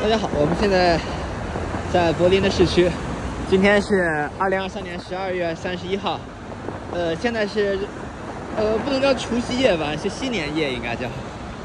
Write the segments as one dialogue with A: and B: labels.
A: 大家好，我们现在在柏林的市区，今天是2023年12月31号，现在是不能叫除夕夜吧，是新年夜应该叫，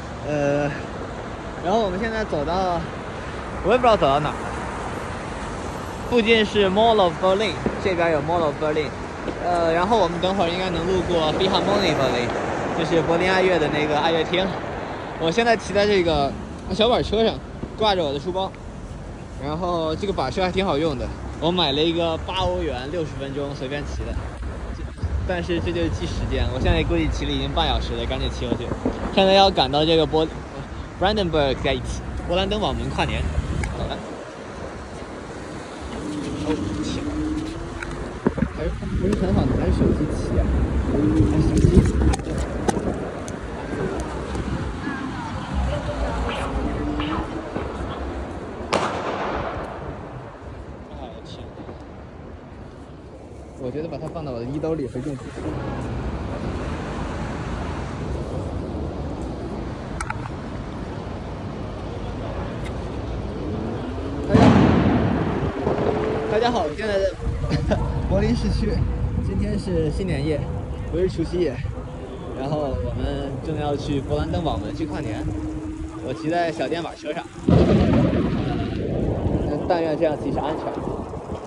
A: 然后我们现在走到，我也不知道走到哪儿，附近是 Mall of Berlin， 这边有 Mall of Berlin， 然后我们等会儿应该能路过 Philharmonic Berlin， 就是柏林爱乐的那个爱乐厅。我现在骑在这个小板车上，挂着我的书包，然后这个板车还挺好用的，我买了一个8欧元60分钟随便骑的，但是这就是计时间，我现在估计骑了已经半小时了，赶紧骑回去。现在要赶到这个Brandenburg Gate 勃兰登堡门跨年，好了。哦天，还不是很好拿着手机骑啊，拿手机。我觉得把它放到我的衣兜里会更合适。大家好，我现在在柏林市区，今天是新年夜，不是除夕夜。然后我们正要去勃兰登堡门去跨年，我骑在小电板车上，但愿这样骑是安全的。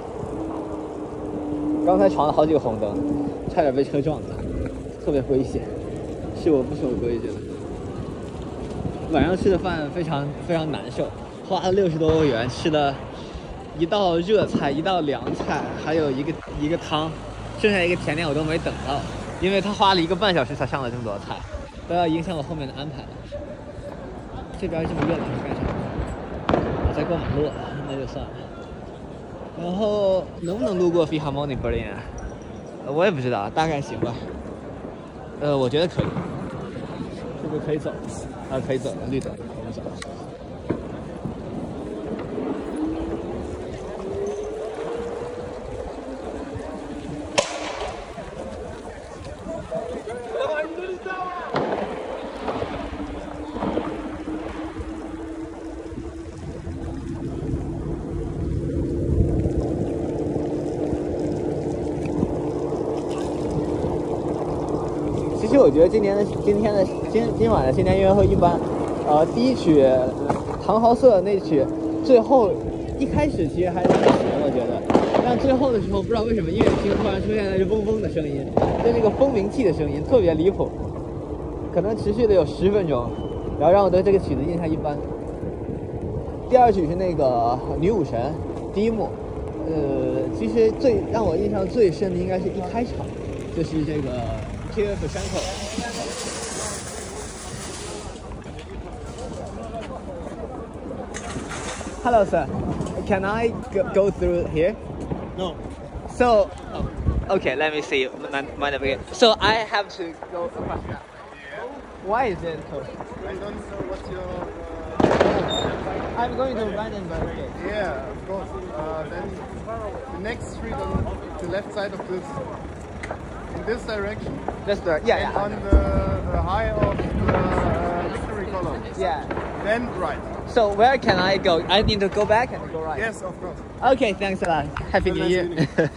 A: 刚才闯了好几个红灯，差点被车撞了，特别危险，是我不守规矩了。晚上吃的饭非常难受，花了60多欧元，吃了一道热菜，一道凉菜，还有一个汤，剩下一个甜点我都没等到，因为他花了1个半小时才上了这么多菜，都要影响我后面的安排了。这边这么热闹是干啥？我在过马路，那就算了。然后能不能路过 Philharmonic Berlin 啊？我也不知道，大概行吧。我觉得可以。是不是可以走？啊，可以走了，绿灯，我们走。其实我觉得今晚的新年音乐会一般，第一曲唐豪瑟那曲，最后一开始其实还挺行，我觉得，但最后的时候不知道为什么音乐厅突然出现了嗡嗡的声音，就那个蜂鸣器的声音特别离谱，可能持续了有10分钟，然后让我对这个曲子印象一般。第二曲是那个女武神第一幕，其实让我印象最深的应该是一开场，就是这个。Kirill Lukashenko. Hello, sir. Can I go through here?
B: No.
A: So, okay, let me see. So I have to go across that. Why is it closed?
B: I don't know what's your...
A: I'm going to Brandenburg.
B: Yeah, of course. Then the next street on the left side of this... In this direction?
A: This direction, yeah.
B: On the high of the victory column.
A: Yeah.
B: Then right.
A: So where can I go? I need to go back and go right?
B: Yes, of course.
A: Okay, thanks a lot. Happy New Year.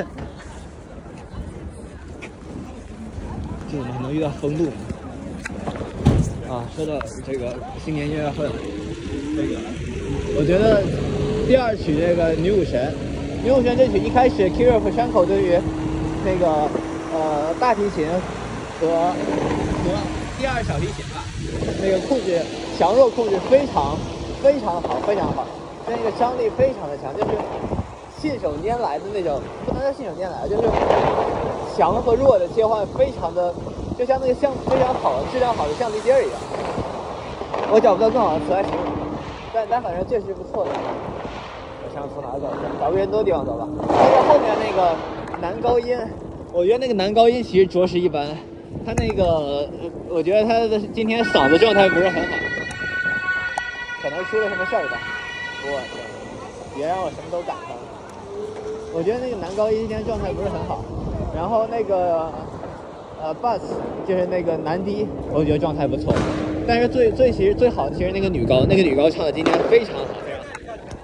A: 这怎么还能遇到封路呢？啊，说到这个新年音乐会，这个我觉得第二曲这个女武神这曲一开始 Kirill Lukashenko 对于那个大提琴和第二小提琴吧，那个强弱控制非常好，那个张力非常的强，就是信手拈来的那种，不能叫信手拈来，就是强和弱的切换非常的，就像那个非常好的质量好的橡皮筋儿一样。我找不到更好的词来形容，但反正确实不错的。我想从哪走？找个人多的地方走吧。那个后面那个男高音。我觉得那个男高音其实着实一般，他那个，我觉得他的今天嗓子状态不是很好，可能出了什么事儿吧。我天，别让我什么都赶上了。我觉得那个男高音今天状态不是很好，然后那个bass 就是那个男低，我觉得状态不错。但是其实最好的其实那个女高唱的今天非常好，非常好。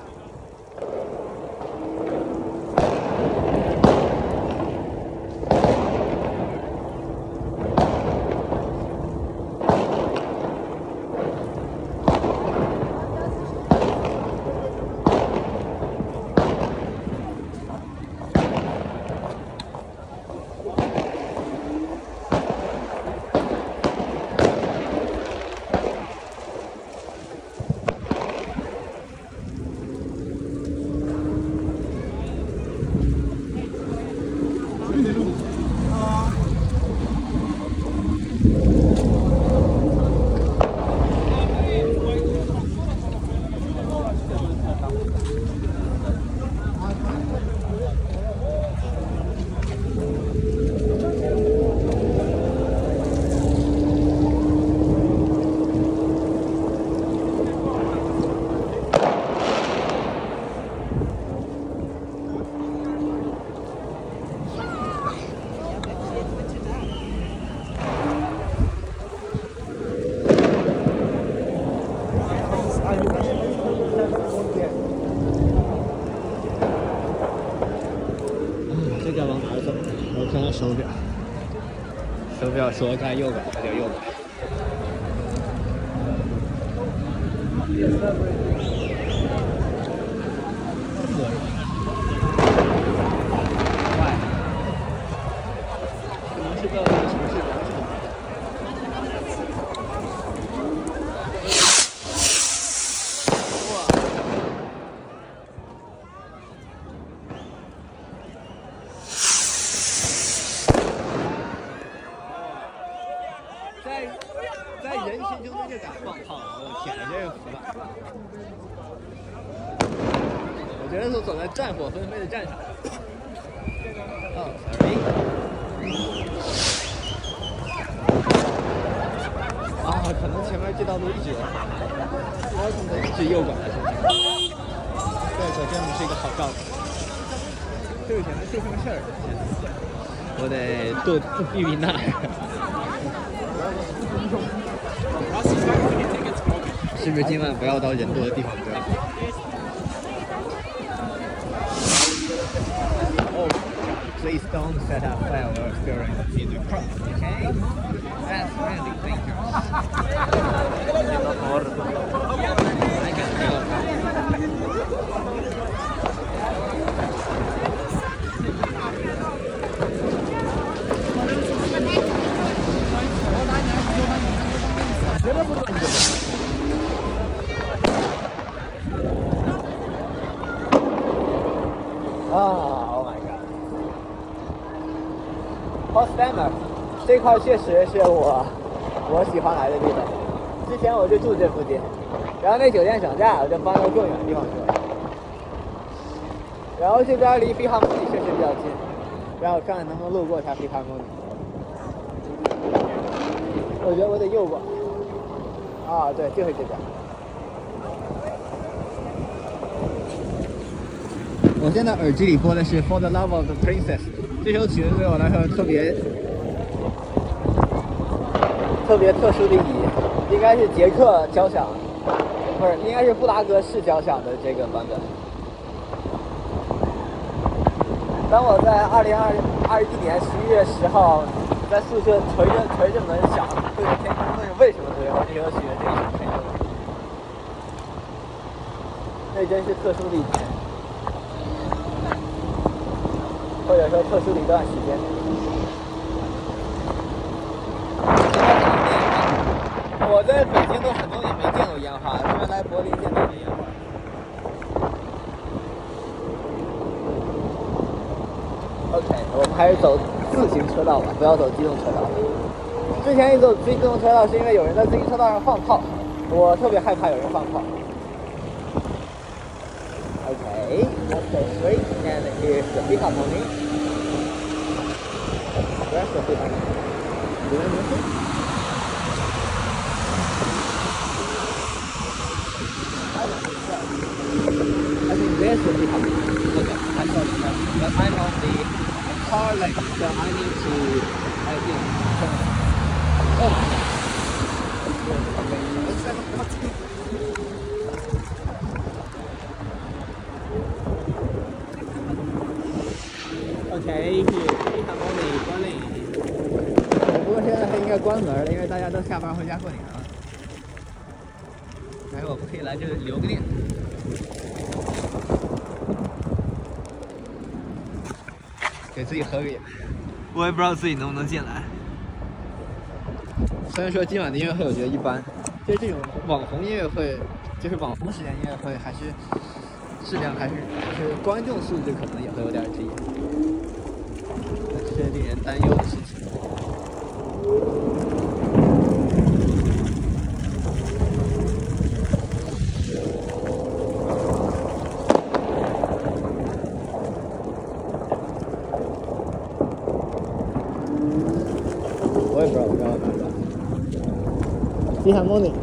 A: 手表说该右拐那就右拐。快！可能是个城市良性。在人群中就敢放炮，我天，真是服了！我觉得是走在战火纷飞的战场。哦，sorry。啊，可能前面这道路一直有，我可能一直右拐了，现在。这可真不是一个好兆头。这个前面出什么事儿？我得多避避难。是不是今晚不要到人多的地方不要？Oh, please don't set up fireworks during the music cross, okay? That's really dangerous. I can feel Oh my god! Potsdamer 这块确实是我喜欢来的地方。之前我就住这附近，然后那酒店涨价，我就搬到更远的地方去了。然后这边离菲哈姆尼确实比较近，然后我看看能不能路过一下菲哈姆尼。我觉得我得右拐。啊，对，就是这边。我现在耳机里播的是《For the Love of the Princess》，这首曲子对我来说特别特殊的意义，应该是捷克交响，不是，应该是布拉格市交响的这个版本。当我在2021年11月10号在宿舍捶着门想对着天空问为什么最后这首曲子这一首配乐，那真是特殊的一天。或者说特殊的一段时间。我在北京都很多年没见过烟花，居然来柏林见到了烟花。OK， 我们还是走自行车道吧，不要走机动车道。之前一走机动车道是因为有人在自行车道上放炮，我特别害怕有人放炮。Okay, let's go straight, and here's the Philharmonic. Where's the Philharmonic? Do I miss it? I think there's the Philharmonic. Okay, I saw it now. But I'm on the car lane, so I need to, I think, turn. Oh my god. OK， Philharmonic 关闭。不过现在它应该关门了，因为大家都下班回家过年了。但是我们可以来这里留个念。给自己合个影。我也不知道自己能不能进来。虽然说今晚的音乐会我觉得一般，就是这种网红音乐会，就是网红时间音乐会，还是质量还是就是观众素质可能也会有点低。这是令人担忧的事情。我也不知道我刚刚哪个。Philharmonic。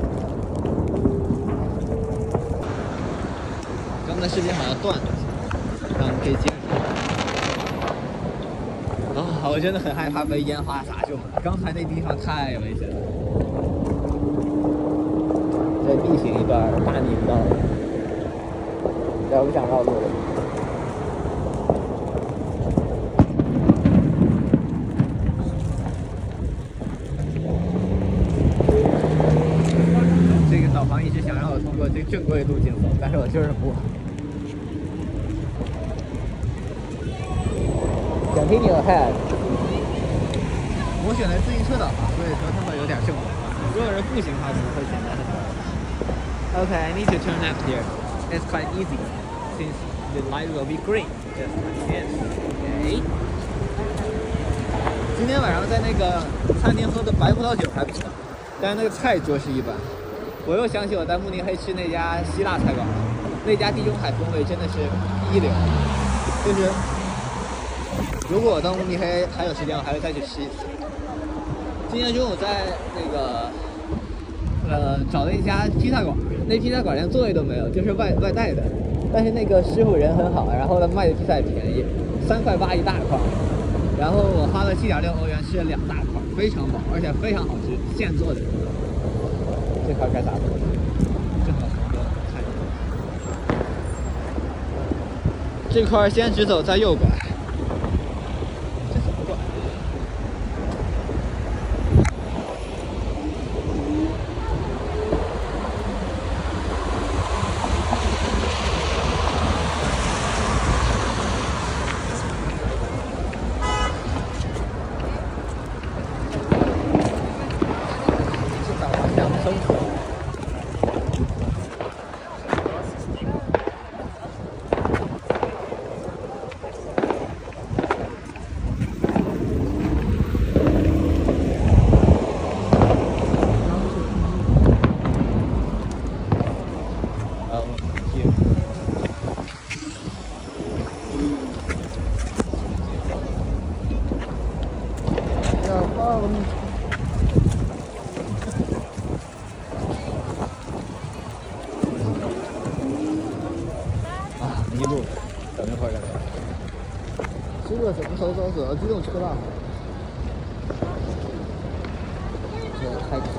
A: 刚才视频好像断了，那我们可以接着。啊，我真的很害怕被烟花砸中。刚才那地方太危险了，在 B 型一段大逆不道，但我不想绕路了。 正规路径走，但是我就是不。Continue ahead。我选的自行车导航，所以说它会有点正规。如果是步行的话，可能会简单很多。Okay, I need to turn left here. It's quite easy since the light will be green. Just like this. Okay. 今天晚上在那个餐厅喝的白葡萄酒还不错，但是那个菜着实一般。我又想起我在慕尼黑吃那家希腊菜馆了，那家地中海风味真的是一流。就是如果我到慕尼黑还有时间，我还会再去吃一次。今天中午在那个找了一家披萨馆，那披萨馆连座位都没有，就是外带的。但是那个师傅人很好，然后呢卖的披萨也便宜，3.8块一大块。然后我花了7.6欧元吃了2大块，非常饱，而且非常好吃，现做的。这块该咋做？正好从个菜。这块先直走，再右拐。这怎么拐？迷路，等一会儿再走。这个什么时候走？机动车道。这太赶了。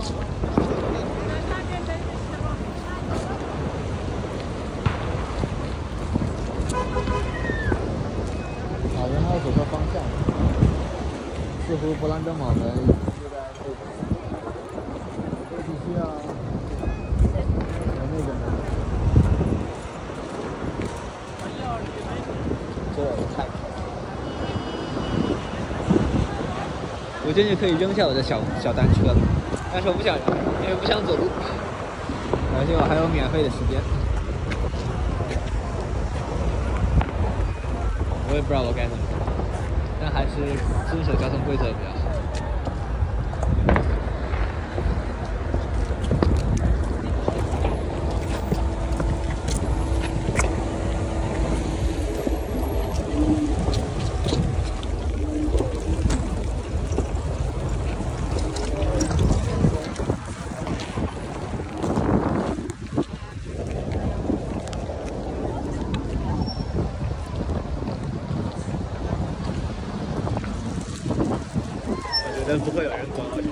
A: 好像还有左侧方向，似乎勃兰登堡门就在这个。这必须要有那个门。这太漂亮！我真是可以扔下我的小单车了，但是我不想扔，因为不想走路，而且我还有免费的时间。我也不知道我该怎么办，但还是遵守交通规则比较好。不会有人钻我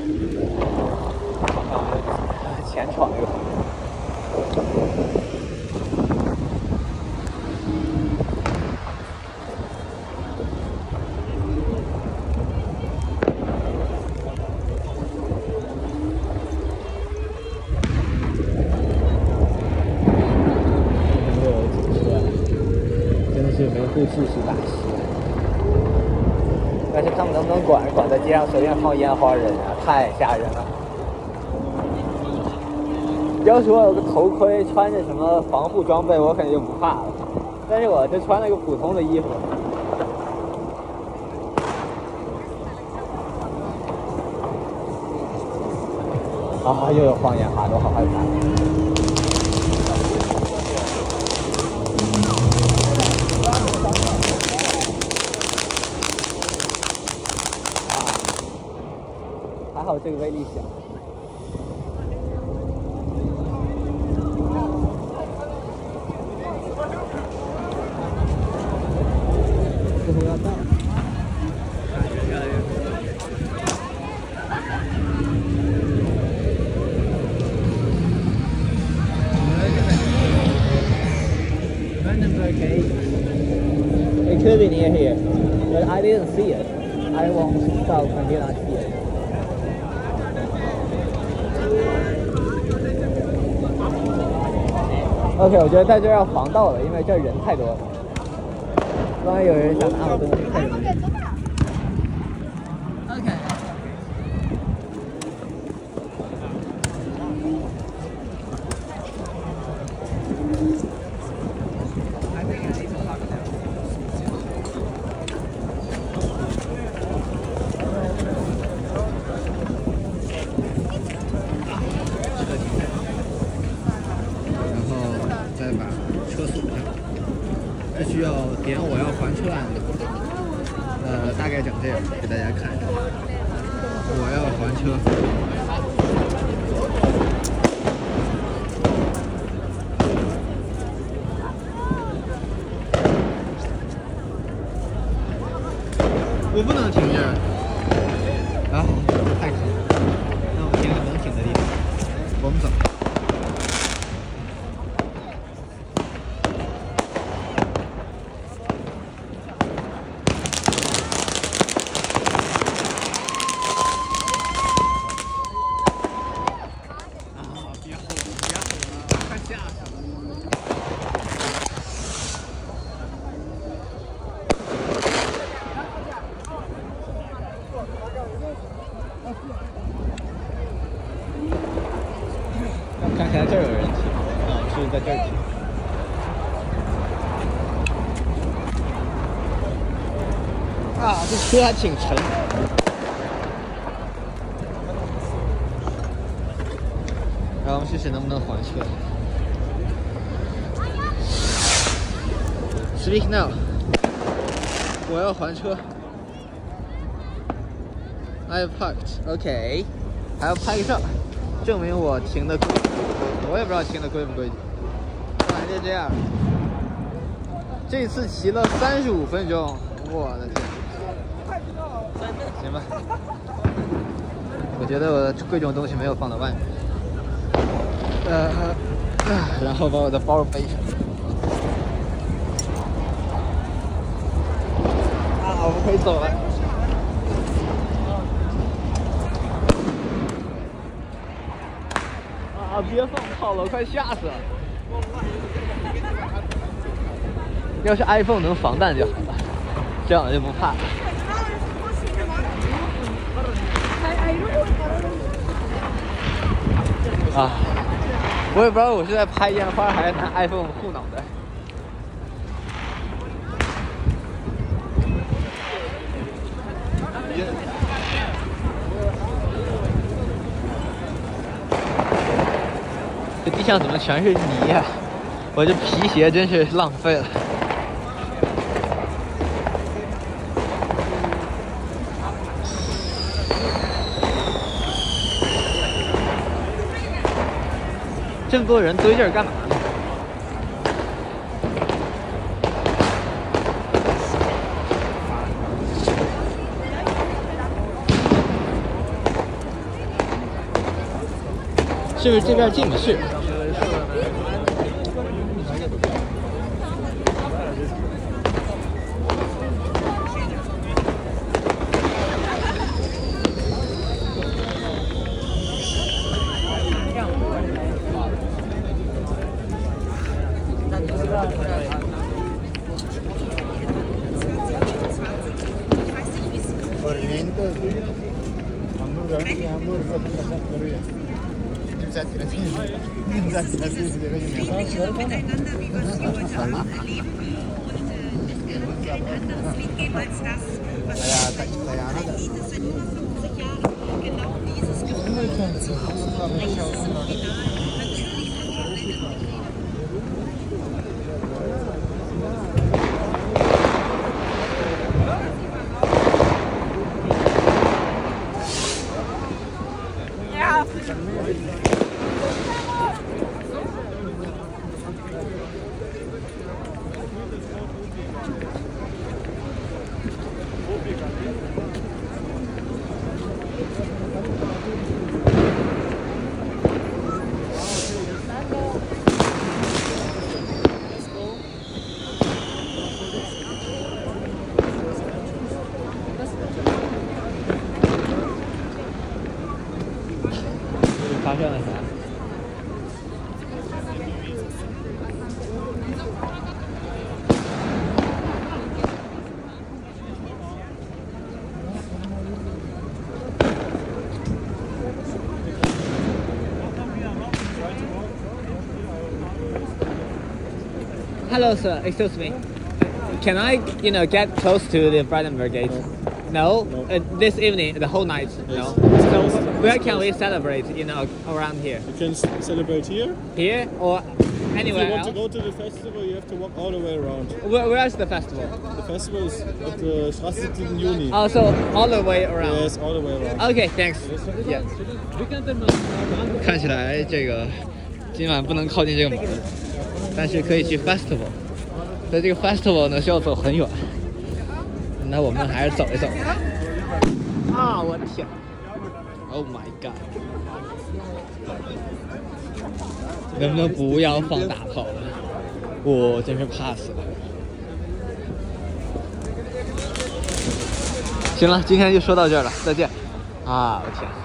A: 这前闯一个。真的是维护秩序大师。但是他们能不能管在街上随便放烟花人啊？太吓人了！要是我有个头盔，穿着什么防护装备，我肯定就不怕了。但是我这穿了个普通的衣服。啊，又有放烟花，我好害怕。还好这个威力小。似乎要到了。越来越多。Brandenburg Gate. It could be near here, but I didn't see it. I won't stop until I see it. OK， 我觉得在这儿要防盗了，因为这儿人太多了。万一有人想拿我东西，太容易。OK。需要点我要还车按钮，大概长这样，给大家看一下。我要还车。我不能停这儿。啊，太坑了。那我们停个能停的地方。我们走。看起来这儿有人停，是在这儿停。啊，这车还挺沉。然后我们试试能不能还车。Speak now。我要还车。I have parked. OK， 还要拍个照，证明我停的规矩。我也不知道停的规不规矩。反正就这样。这次骑了35分钟，我的天！行吧。我觉得我的贵重东西没有放到外面。然后把我的包背上。我们可以走了。别放炮了，我快吓死了！要是 iPhone 能防弹就好了，这样我就不怕了。我也不知道我是在拍烟花还是拿 iPhone 护脑袋。这地上怎么全是泥呀？我这皮鞋真是浪费了。这么多人堆这儿干嘛呢？是不是这边进不去？发生了啥？ Hello, sir. Excuse me. Can I, get close to the Brandenburg Gate? No. This evening, the whole night. No. So where can we celebrate? Around here.
C: You can celebrate here.
A: Here or anywhere
C: If you want
A: else?
C: to go to the festival, you have to walk all the way around.
A: Where's the festival?
C: The festival is at the Straße 7. Juni.
A: Also, all the way around.
C: Yes, all the way around.
A: Okay, thanks. Yeah. 看起来这个今晚不能靠近这个门，但是可以去 festival。所以这个 festival 呢需要走很远，那我们还是走一走。啊，我的天 ！Oh my god！ 能不能不要放大炮了？我真是怕死了。行了，今天就说到这儿了，再见。啊，我天！